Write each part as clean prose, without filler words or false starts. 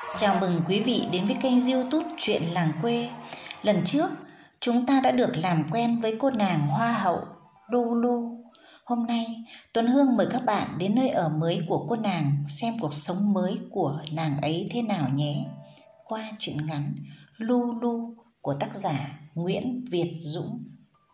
Chào mừng quý vị đến với kênh YouTube Chuyện Làng Quê. Lần trước, chúng ta đã được làm quen với cô nàng hoa hậu Lulu. Hôm nay, Tuấn Hương mời các bạn đến nơi ở mới của cô nàng, xem cuộc sống mới của nàng ấy thế nào nhé. Qua truyện ngắn Lulu của tác giả Nguyễn Việt Dũng.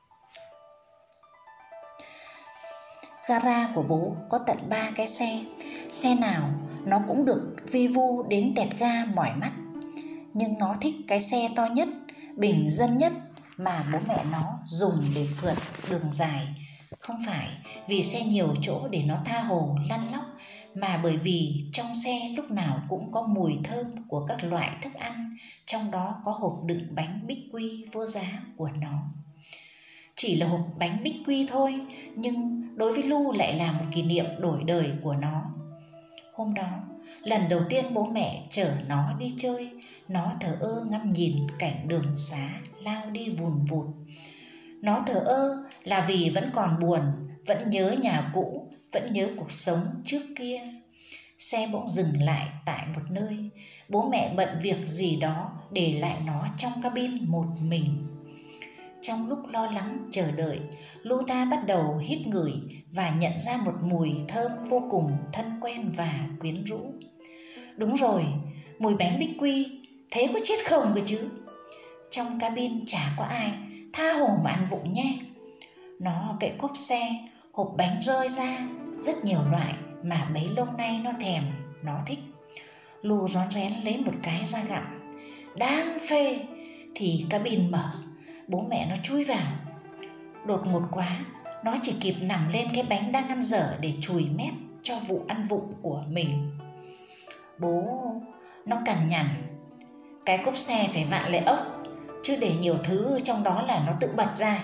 Gara của bố có tận 3 cái xe. Xe nào nó cũng được vi vu đến tẹt ga mỏi mắt. Nhưng nó thích cái xe to nhất, bình dân nhất mà bố mẹ nó dùng để phượt đường dài. Không phải vì xe nhiều chỗ để nó tha hồ lăn lóc, mà bởi vì trong xe lúc nào cũng có mùi thơm của các loại thức ăn, trong đó có hộp đựng bánh bích quy vô giá của nó. Chỉ là hộp bánh bích quy thôi, nhưng đối với Lu lại là một kỷ niệm đổi đời của nó. Hôm đó, lần đầu tiên bố mẹ chở nó đi chơi, nó thờ ơ ngắm nhìn cảnh đường xá lao đi vùn vụt. Nó thờ ơ là vì vẫn còn buồn, vẫn nhớ nhà cũ, vẫn nhớ cuộc sống trước kia. Xe bỗng dừng lại tại một nơi, bố mẹ bận việc gì đó để lại nó trong cabin một mình. Trong lúc lo lắng chờ đợi, Luta bắt đầu hít ngửi và nhận ra một mùi thơm vô cùng thân quen và quyến rũ. Đúng rồi, mùi bánh bích quy, thế có chết không cơ chứ? Trong cabin chả có ai, tha hồ mà ăn vụng nhé. Nó cậy cốp xe, hộp bánh rơi ra, rất nhiều loại mà bấy lâu nay nó thèm, nó thích. Lu rón rén lấy một cái ra gặm. Đang phê thì cabin mở, bố mẹ nó chui vào. Đột ngột quá, nó chỉ kịp nằm lên cái bánh đang ăn dở để chùi mép cho vụ ăn vụng của mình. Bố, nó cằn nhằn, cái cốp xe phải vặn lại ốc, chứ để nhiều thứ trong đó là nó tự bật ra.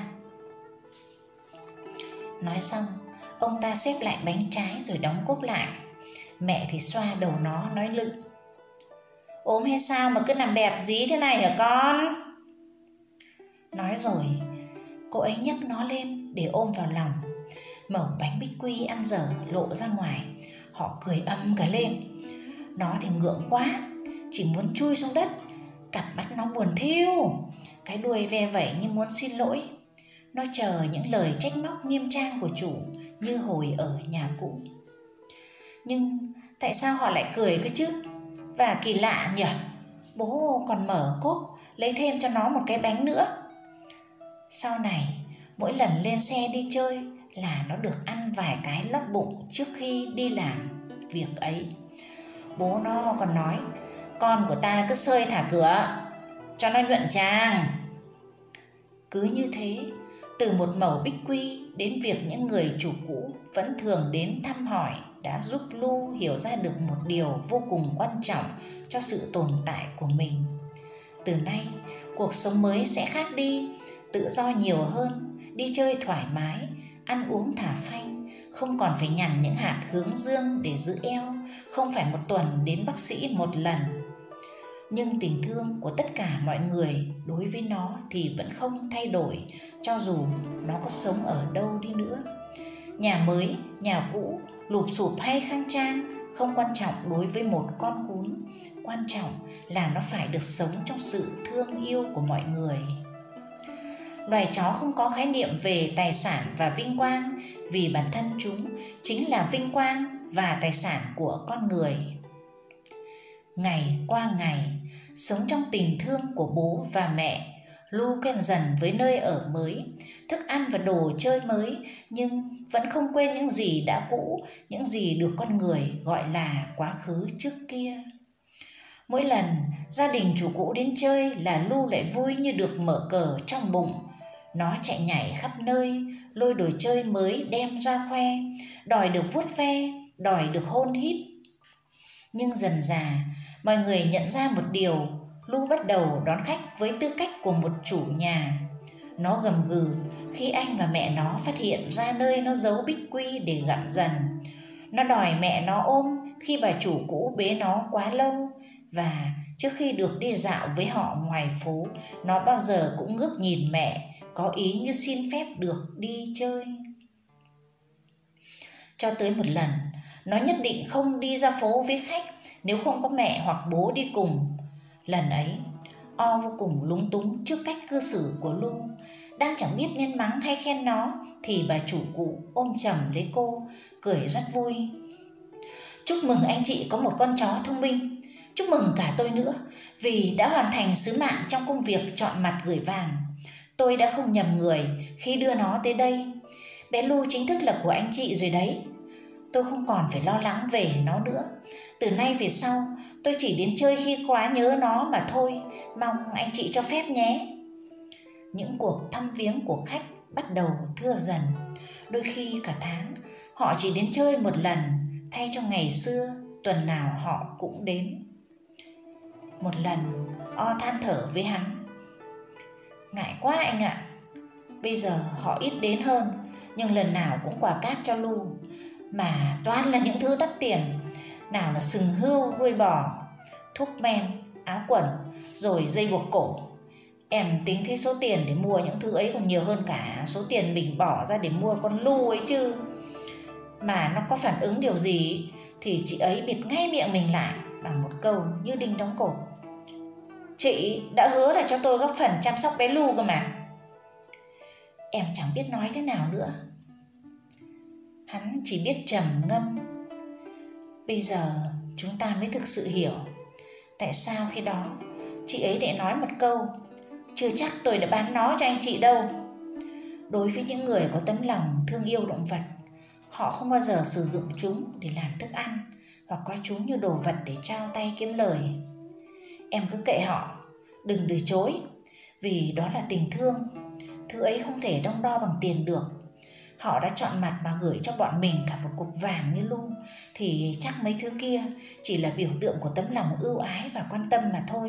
Nói xong, ông ta xếp lại bánh trái rồi đóng cốp lại. Mẹ thì xoa đầu nó nói lựng. Ốm hay sao mà cứ nằm bẹp dí thế này hả con? Nói rồi, cô ấy nhấc nó lên để ôm vào lòng. Mẩu bánh bích quy ăn dở lộ ra ngoài, họ cười ầm cả lên. Nó thì ngượng quá, chỉ muốn chui xuống đất. Cặp mắt nó buồn thiu, cái đuôi ve vẩy như muốn xin lỗi. Nó chờ những lời trách móc nghiêm trang của chủ như hồi ở nhà cũ. Nhưng tại sao họ lại cười cơ chứ? Và kỳ lạ nhỉ, bố còn mở cốp lấy thêm cho nó một cái bánh nữa. Sau này, mỗi lần lên xe đi chơi là nó được ăn vài cái lót bụng trước khi đi làm việc ấy. Bố nó còn nói, con của ta cứ xơi thả cửa cho nó nhuận chàng. Cứ như thế, từ một mẩu bích quy đến việc những người chủ cũ vẫn thường đến thăm hỏi đã giúp Lu hiểu ra được một điều vô cùng quan trọng cho sự tồn tại của mình. Từ nay, cuộc sống mới sẽ khác đi, tự do nhiều hơn, đi chơi thoải mái, ăn uống thả phanh, không còn phải nhằn những hạt hướng dương để giữ eo, không phải một tuần đến bác sĩ một lần. Nhưng tình thương của tất cả mọi người đối với nó thì vẫn không thay đổi, cho dù nó có sống ở đâu đi nữa. Nhà mới, nhà cũ, lụp xụp hay khang trang không quan trọng đối với một con cún. Quan trọng là nó phải được sống trong sự thương yêu của mọi người. Loài chó không có khái niệm về tài sản và vinh quang, vì bản thân chúng chính là vinh quang và tài sản của con người. Ngày qua ngày, sống trong tình thương của bố và mẹ, Lu quen dần với nơi ở mới, thức ăn và đồ chơi mới, nhưng vẫn không quên những gì đã cũ, những gì được con người gọi là quá khứ trước kia. Mỗi lần gia đình chủ cũ đến chơi là Lu lại vui như được mở cờ trong bụng. Nó chạy nhảy khắp nơi, lôi đồ chơi mới đem ra khoe, đòi được vuốt ve, đòi được hôn hít. Nhưng dần dà, mọi người nhận ra một điều, Lu bắt đầu đón khách với tư cách của một chủ nhà. Nó gầm gừ khi anh và mẹ nó phát hiện ra nơi nó giấu bích quy để gặm dần. Nó đòi mẹ nó ôm khi bà chủ cũ bế nó quá lâu. Và trước khi được đi dạo với họ ngoài phố, nó bao giờ cũng ngước nhìn mẹ, có ý như xin phép được đi chơi. Cho tới một lần, Nó nhất định không đi ra phố với khách nếu không có mẹ hoặc bố đi cùng. Lần ấy, O vô cùng lúng túng trước cách cư xử của Lu. Đang chẳng biết nên mắng hay khen nó thì bà chủ cụ ôm chầm lấy cô, cười rất vui. Chúc mừng anh chị có một con chó thông minh. Chúc mừng cả tôi nữa, vì đã hoàn thành sứ mạng trong công việc chọn mặt gửi vàng. Tôi đã không nhầm người khi đưa nó tới đây. Bé Lu chính thức là của anh chị rồi đấy. Tôi không còn phải lo lắng về nó nữa. Từ nay về sau, tôi chỉ đến chơi khi quá nhớ nó mà thôi. Mong anh chị cho phép nhé. Những cuộc thăm viếng của khách bắt đầu thưa dần. Đôi khi cả tháng, họ chỉ đến chơi một lần, thay cho ngày xưa, tuần nào họ cũng đến. Một lần, O than thở với hắn. Ngại quá anh ạ. Bây giờ họ ít đến hơn, nhưng lần nào cũng quà cáp cho Lu. Mà toàn là những thứ đắt tiền. Nào là sừng hươu, đuôi bò, thuốc men, áo quần, rồi dây buộc cổ. Em tính thấy số tiền để mua những thứ ấy còn nhiều hơn cả số tiền mình bỏ ra để mua con Lu ấy chứ. Mà nó có phản ứng điều gì thì chị ấy bịt ngay miệng mình lại bằng một câu như đinh đóng cột. Chị đã hứa là cho tôi góp phần chăm sóc bé Lu cơ mà. Em chẳng biết nói thế nào nữa. Hắn chỉ biết trầm ngâm. Bây giờ chúng ta mới thực sự hiểu tại sao khi đó chị ấy lại nói một câu: chưa chắc tôi đã bán nó cho anh chị đâu. Đối với những người có tấm lòng thương yêu động vật, họ không bao giờ sử dụng chúng để làm thức ăn hoặc coi chúng như đồ vật để trao tay kiếm lời. Em cứ kệ họ, đừng từ chối, vì đó là tình thương. Thứ ấy không thể đong đo bằng tiền được. Họ đã chọn mặt mà gửi cho bọn mình cả một cục vàng như Lu, thì chắc mấy thứ kia chỉ là biểu tượng của tấm lòng ưu ái và quan tâm mà thôi.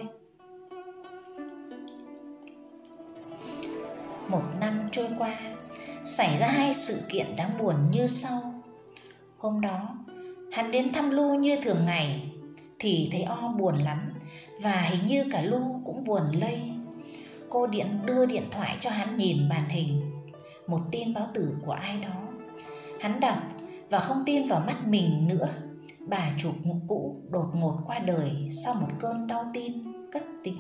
Một năm trôi qua, xảy ra 2 sự kiện đáng buồn như sau. Hôm đó, hắn đến thăm Lu như thường ngày, thì thấy O buồn lắm, và hình như cả Lu cũng buồn lây. Cô đưa điện thoại cho hắn nhìn màn hình, một tin báo tử của ai đó. Hắn đọc và không tin vào mắt mình nữa. Bà chủ cũ đột ngột qua đời sau một cơn đau tim cấp tính.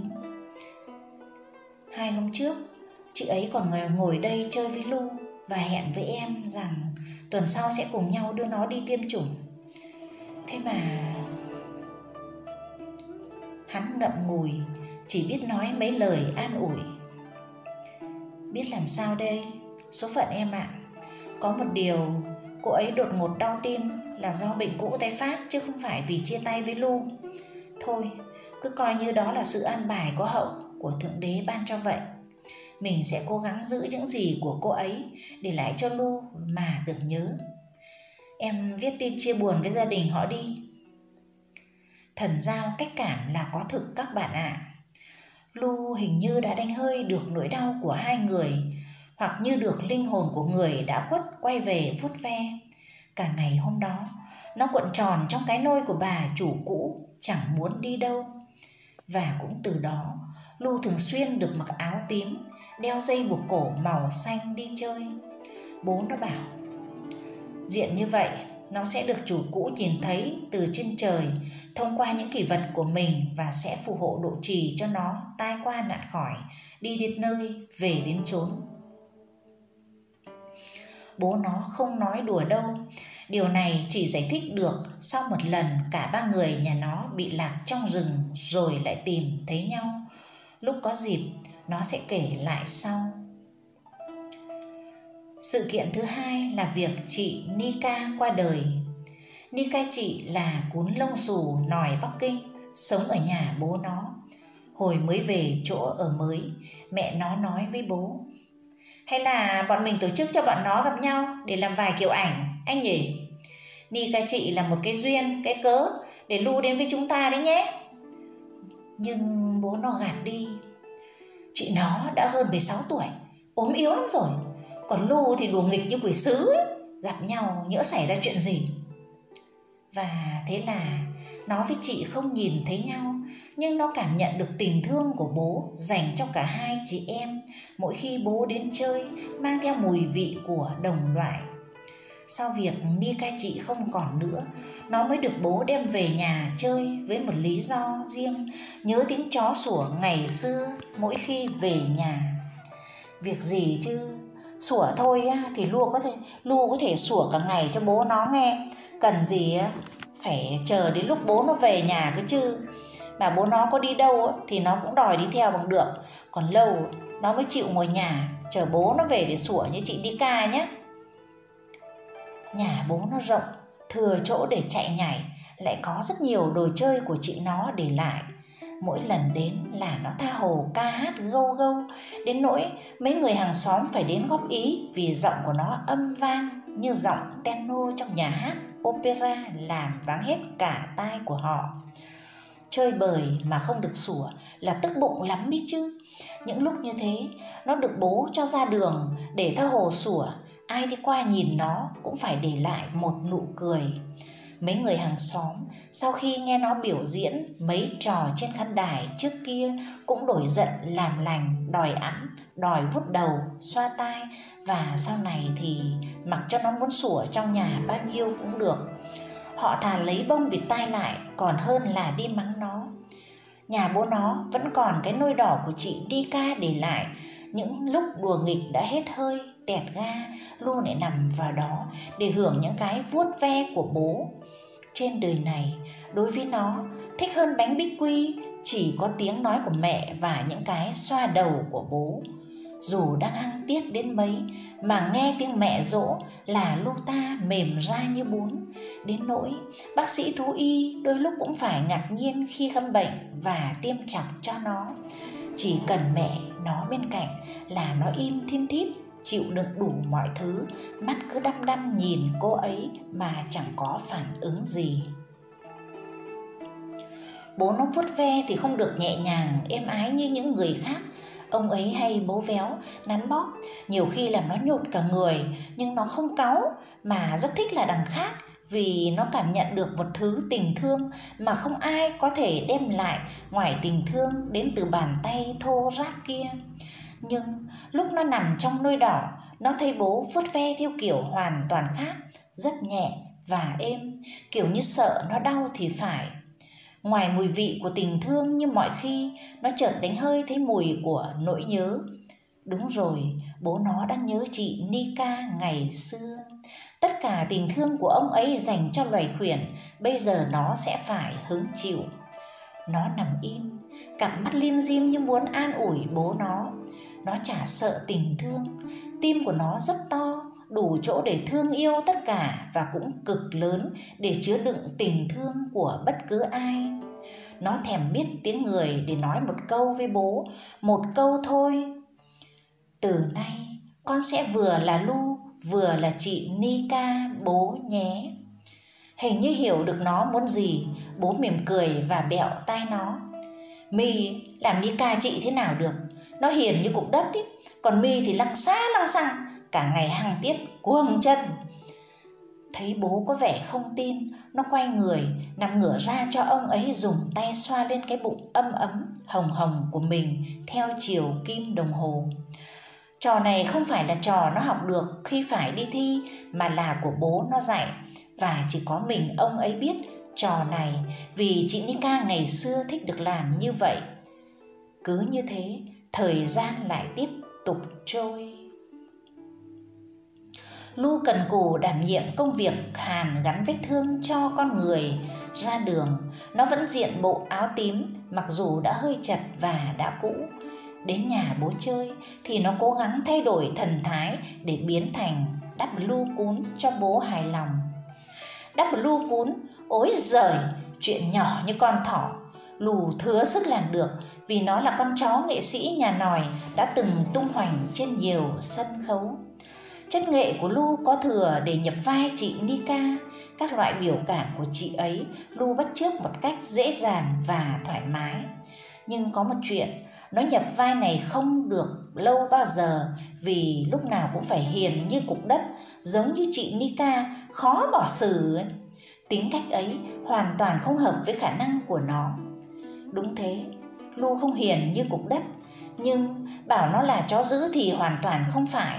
2 hôm trước, chị ấy còn ngồi đây chơi với Lu và hẹn với em rằng tuần sau sẽ cùng nhau đưa nó đi tiêm chủng. Thế mà hắn ngậm ngùi, chỉ biết nói mấy lời an ủi. Biết làm sao đây, số phận em ạ. Có một điều, cô ấy đột ngột đau tim là do bệnh cũ tái phát, chứ không phải vì chia tay với Lu. Thôi, cứ coi như đó là sự an bài có hậu của Thượng Đế ban cho vậy. Mình sẽ cố gắng giữ những gì của cô ấy để lại cho Lu mà tưởng nhớ. Em viết tin chia buồn với gia đình họ đi. Thần giao cách cảm là có thực các bạn ạ. Lu hình như đã đánh hơi được nỗi đau của 2 người, hoặc như được linh hồn của người đã khuất quay về vuốt ve. Cả ngày hôm đó, nó cuộn tròn trong cái nôi của bà chủ cũ, chẳng muốn đi đâu. Và cũng từ đó, Lu thường xuyên được mặc áo tím, đeo dây buộc cổ màu xanh đi chơi. Bố nó bảo, diện như vậy, nó sẽ được chủ cũ nhìn thấy từ trên trời thông qua những kỷ vật của mình và sẽ phù hộ độ trì cho nó tai qua nạn khỏi, đi đến nơi, về đến chốn. Bố nó không nói đùa đâu. Điều này chỉ giải thích được sau một lần cả 3 người nhà nó bị lạc trong rừng rồi lại tìm thấy nhau. Lúc có dịp, nó sẽ kể lại sau. Sự kiện thứ 2 là việc chị Nika qua đời. Nika chị là cún lông xù nòi Bắc Kinh, sống ở nhà bố nó. Hồi mới về chỗ ở mới, mẹ nó nói với bố, hay là bọn mình tổ chức cho bọn nó gặp nhau để làm vài kiểu ảnh, anh nhỉ? Nika chị là một cái duyên, cái cớ để Lu đến với chúng ta đấy nhé. Nhưng bố nó gạt đi. Chị nó đã hơn 16 tuổi, ốm yếu lắm rồi. Còn Lu thì đùa nghịch như quỷ sứ ấy. Gặp nhau nhỡ xảy ra chuyện gì. Và thế là nó với chị không nhìn thấy nhau, nhưng nó cảm nhận được tình thương của bố dành cho cả 2 chị em mỗi khi bố đến chơi mang theo mùi vị của đồng loại. Sau việc Nika chị không còn nữa, nó mới được bố đem về nhà chơi với một lý do riêng, nhớ tiếng chó sủa ngày xưa mỗi khi về nhà. Việc gì chứ, sủa thôi thì Lu có thể sủa cả ngày cho bố nó nghe, cần gì phải chờ đến lúc bố nó về nhà cơ chứ. Mà bố nó có đi đâu thì nó cũng đòi đi theo bằng được, còn lâu nó mới chịu ngồi nhà chờ bố nó về để sủa như chị Nika nhé. Nhà bố nó rộng, thừa chỗ để chạy nhảy, lại có rất nhiều đồ chơi của chị nó để lại. Mỗi lần đến là nó tha hồ ca hát gâu gâu, đến nỗi mấy người hàng xóm phải đến góp ý vì giọng của nó âm vang như giọng tenor trong nhà hát opera, làm váng hết cả tai của họ. Chơi bời mà không được sủa là tức bụng lắm biết chứ. Những lúc như thế, nó được bố cho ra đường để tha hồ sủa, ai đi qua nhìn nó cũng phải để lại một nụ cười. Mấy người hàng xóm sau khi nghe nó biểu diễn mấy trò trên khán đài trước kia cũng đổi giận làm lành, đòi ẵm, đòi vuốt đầu, xoa tai, và sau này thì mặc cho nó muốn sủa trong nhà bao nhiêu cũng được. Họ thà lấy bông bịt tai lại còn hơn là đi mắng nó. Nhà bố nó vẫn còn cái nôi đỏ của chị Nika để lại. Những lúc đùa nghịch đã hết hơi, tẹt ga, Lu lại nằm vào đó để hưởng những cái vuốt ve của bố. Trên đời này, đối với nó, thích hơn bánh bích quy chỉ có tiếng nói của mẹ và những cái xoa đầu của bố. Dù đang hăng tiết đến mấy mà nghe tiếng mẹ dỗ là Lu ta mềm ra như bún, đến nỗi bác sĩ thú y đôi lúc cũng phải ngạc nhiên khi khám bệnh và tiêm chọc cho nó. Chỉ cần mẹ nó bên cạnh là nó im thin thít, chịu đựng đủ mọi thứ, mắt cứ đăm đăm nhìn cô ấy mà chẳng có phản ứng gì. Bố nó vuốt ve thì không được nhẹ nhàng, êm ái như những người khác. Ông ấy hay bấu véo, nắn bóp, nhiều khi làm nó nhột cả người, nhưng nó không cáu mà rất thích là đằng khác, vì nó cảm nhận được một thứ tình thương mà không ai có thể đem lại ngoài tình thương đến từ bàn tay thô ráp kia. Nhưng lúc nó nằm trong nôi đỏ, nó thấy bố vuốt ve theo kiểu hoàn toàn khác, rất nhẹ và êm, kiểu như sợ nó đau thì phải. Ngoài mùi vị của tình thương như mọi khi, nó chợt đánh hơi thấy mùi của nỗi nhớ. Đúng rồi, bố nó đang nhớ chị Nika ngày xưa. Tất cả tình thương của ông ấy dành cho loài khuyển, bây giờ nó sẽ phải hứng chịu. Nó nằm im, cặp mắt lim dim như muốn an ủi bố nó. Nó chả sợ tình thương, tim của nó rất to, đủ chỗ để thương yêu tất cả và cũng cực lớn để chứa đựng tình thương của bất cứ ai. Nó thèm biết tiếng người để nói một câu với bố, một câu thôi: từ nay con sẽ vừa là Lu, vừa là chị Nika bố nhé. Hình như hiểu được nó muốn gì, bố mỉm cười và bẹo tai nó. Mi làm Nika chị thế nào được, nó hiền như cục đất ý. Còn Mi thì lăng xá lăng xăng, cả ngày hăng tiết cuồng chân. Thấy bố có vẻ không tin, nó quay người nằm ngửa ra cho ông ấy dùng tay xoa lên cái bụng ấm ấm hồng hồng của mình theo chiều kim đồng hồ. Trò này không phải là trò nó học được khi phải đi thi, mà là của bố nó dạy, và chỉ có mình ông ấy biết trò này vì chị Nika ngày xưa thích được làm như vậy. Cứ như thế, thời gian lại tiếp tục trôi. Lu cần cù đảm nhiệm công việc hàn gắn vết thương cho con người. Ra đường, nó vẫn diện bộ áo tím, mặc dù đã hơi chật và đã cũ. Đến nhà bố chơi thì nó cố gắng thay đổi thần thái để biến thành W cún cho bố hài lòng. W cún, ối giời, chuyện nhỏ như con thỏ. Lu thừa sức làm được vì nó là con chó nghệ sĩ nhà nòi đã từng tung hoành trên nhiều sân khấu. Chất nghệ của Lu có thừa để nhập vai chị Nika. Các loại biểu cảm của chị ấy Lu bắt chước một cách dễ dàng và thoải mái. Nhưng có một chuyện, nó nhập vai này không được lâu bao giờ, vì lúc nào cũng phải hiền như cục đất, giống như chị Nika, khó bỏ xử ấy. Tính cách ấy hoàn toàn không hợp với khả năng của nó. Đúng thế, Lu không hiền như cục đất, nhưng bảo nó là chó dữ thì hoàn toàn không phải.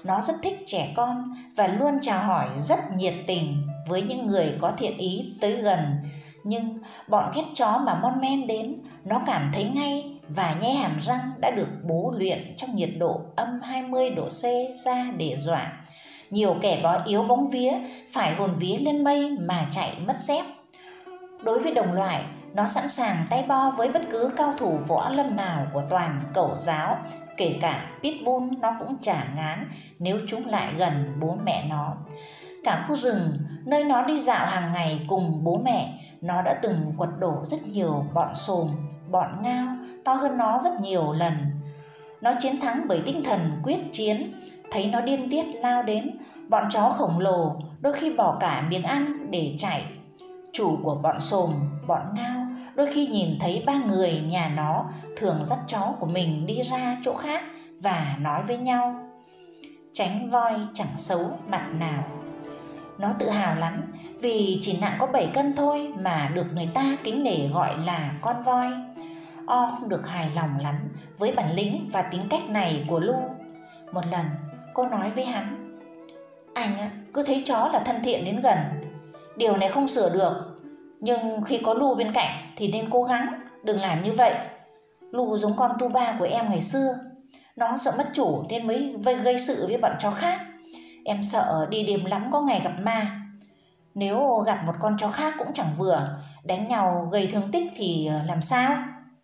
Nó rất thích trẻ con và luôn chào hỏi rất nhiệt tình với những người có thiện ý tới gần. Nhưng bọn ghét chó mà Mon Men đến, nó cảm thấy ngay và nhe hàm răng đã được bố luyện trong nhiệt độ âm 20 độ C ra để dọa. Nhiều kẻ bó yếu bóng vía phải hồn vía lên mây mà chạy mất dép. Đối với đồng loại, nó sẵn sàng tay bo với bất cứ cao thủ võ lâm nào của toàn Cẩu giáo. Kể cả Pitbull nó cũng chả ngán nếu chúng lại gần bố mẹ nó. Cả khu rừng nơi nó đi dạo hàng ngày cùng bố mẹ, nó đã từng quật đổ rất nhiều bọn xồm, bọn ngao to hơn nó rất nhiều lần. Nó chiến thắng bởi tinh thần quyết chiến. Thấy nó điên tiết lao đến, bọn chó khổng lồ đôi khi bỏ cả miếng ăn để chạy. Chủ của bọn xồm, bọn ngao đôi khi nhìn thấy ba người nhà nó thường dắt chó của mình đi ra chỗ khác và nói với nhau: tránh voi chẳng xấu mặt nào. Nó tự hào lắm vì chỉ nặng có 7 cân thôi mà được người ta kính nể gọi là con voi. O không được hài lòng lắm với bản lĩnh và tính cách này của Lu. Một lần cô nói với hắn: anh cứ thấy chó là thân thiện đến gần. Điều này không sửa được, nhưng khi có Lu bên cạnh thì nên cố gắng đừng làm như vậy. Lu giống con tu ba của em ngày xưa. Nó sợ mất chủ nên mới gây sự với bọn chó khác. Em sợ đi đêm lắm có ngày gặp ma. Nếu gặp một con chó khác cũng chẳng vừa, đánh nhau gây thương tích thì làm sao?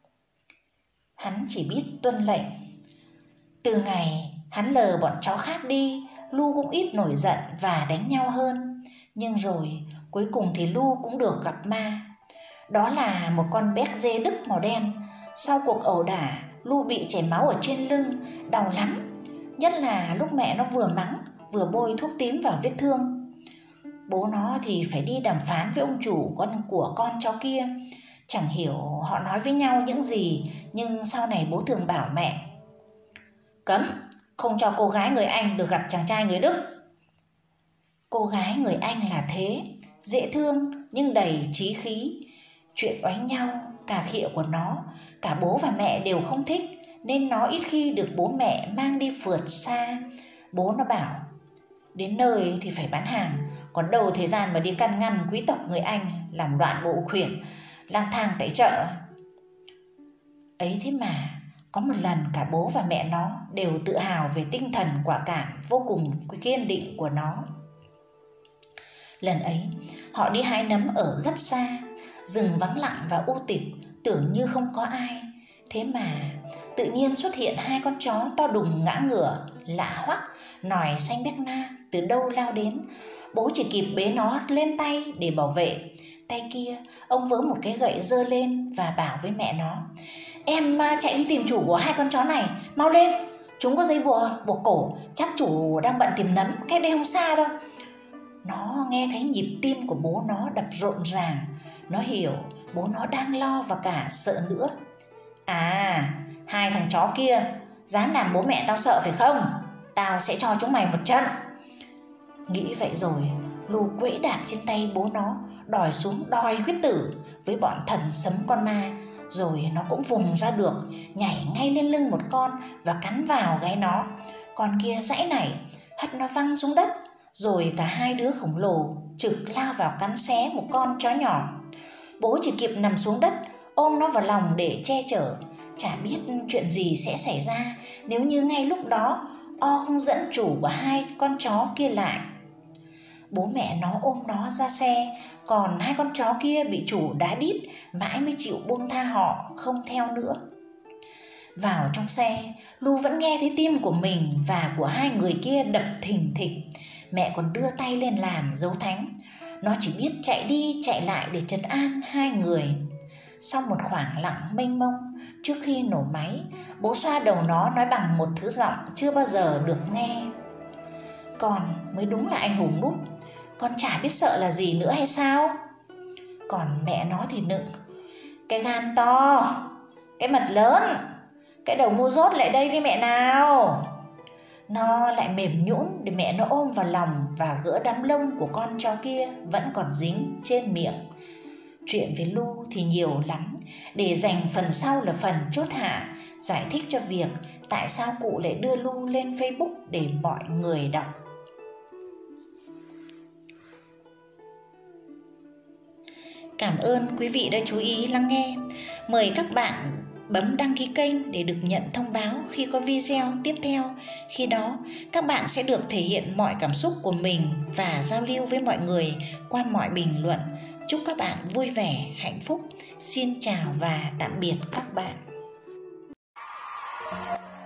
Hắn chỉ biết tuân lệnh. Từ ngày hắn lờ bọn chó khác đi, Lu cũng ít nổi giận và đánh nhau hơn. Nhưng rồi cuối cùng thì Lu cũng được gặp ma. Đó là một con béc dê Đức màu đen. Sau cuộc ẩu đả, Lu bị chảy máu ở trên lưng, đau lắm. Nhất là lúc mẹ nó vừa mắng vừa bôi thuốc tím vào vết thương. Bố nó thì phải đi đàm phán với ông chủ của con chó kia. Chẳng hiểu họ nói với nhau những gì, nhưng sau này bố thường bảo mẹ: cấm, không cho cô gái người Anh được gặp chàng trai người Đức. Cô gái người Anh là thế, dễ thương nhưng đầy chí khí. Chuyện oánh nhau, cà khịa của nó, cả bố và mẹ đều không thích, nên nó ít khi được bố mẹ mang đi phượt xa. Bố nó bảo: đến nơi thì phải bán hàng, còn đâu thời gian mà đi căn ngăn quý tộc người Anh làm loạn bộ khuyển, lang thang tại chợ. Ấy thế mà có một lần cả bố và mẹ nó đều tự hào về tinh thần quả cảm vô cùng kiên định của nó. Lần ấy họ đi hái nấm ở rất xa, rừng vắng lặng và u tịch, tưởng như không có ai. Thế mà tự nhiên xuất hiện 2 con chó to đùng ngã ngửa, lạ hoắc, nòi xanh béc na từ đâu lao đến. Bố chỉ kịp bế nó lên tay để bảo vệ. Tay kia ông vớ một cái gậy giơ lên và bảo với mẹ nó: em chạy đi tìm chủ của 2 con chó này, mau lên. Chúng có dây buộc cổ, chắc chủ đang bận tìm nấm, cách đây không xa đâu. Nó nghe thấy nhịp tim của bố nó đập rộn ràng. Nó hiểu bố nó đang lo và cả sợ nữa. À, 2 thằng chó kia dám làm bố mẹ tao sợ phải không? Tao sẽ cho chúng mày một trận. Nghĩ vậy rồi Lu quẫy đạp trên tay bố nó, đòi xuống đòi quyết tử với bọn thần sấm con ma. Rồi nó cũng vùng ra được, nhảy ngay lên lưng một con và cắn vào gáy nó. Con kia giãy nảy, hất nó văng xuống đất. Rồi cả 2 đứa khổng lồ trực lao vào cắn xé một con chó nhỏ. Bố chỉ kịp nằm xuống đất ôm nó vào lòng để che chở. Chả biết chuyện gì sẽ xảy ra nếu như ngay lúc đó O không dẫn chủ của 2 con chó kia lại. Bố mẹ nó ôm nó ra xe, còn 2 con chó kia bị chủ đá đít mãi mới chịu buông tha họ, không theo nữa. Vào trong xe, Lu vẫn nghe thấy tim của mình và của 2 người kia đập thình thịch. Mẹ còn đưa tay lên làm dấu thánh. Nó chỉ biết chạy đi chạy lại để trấn an 2 người. Sau một khoảng lặng mênh mông, trước khi nổ máy, bố xoa đầu nó nói bằng một thứ giọng chưa bao giờ được nghe: con mới đúng là anh hùng núp. Con chả biết sợ là gì nữa hay sao? Còn mẹ nó thì nựng: cái gan to, cái mật lớn, cái đầu ngu dốt lại đây với mẹ nào. Nó lại mềm nhũn để mẹ nó ôm vào lòng và gỡ đám lông của con chó kia vẫn còn dính trên miệng. Chuyện về Lu thì nhiều lắm, để dành phần sau là phần chốt hạ, giải thích cho việc tại sao cụ lại đưa Lu lên Facebook để mọi người đọc. Cảm ơn quý vị đã chú ý lắng nghe. Mời các bạn bấm đăng ký kênh để được nhận thông báo khi có video tiếp theo. Khi đó, các bạn sẽ được thể hiện mọi cảm xúc của mình và giao lưu với mọi người qua mọi bình luận. Chúc các bạn vui vẻ, hạnh phúc. Xin chào và tạm biệt các bạn.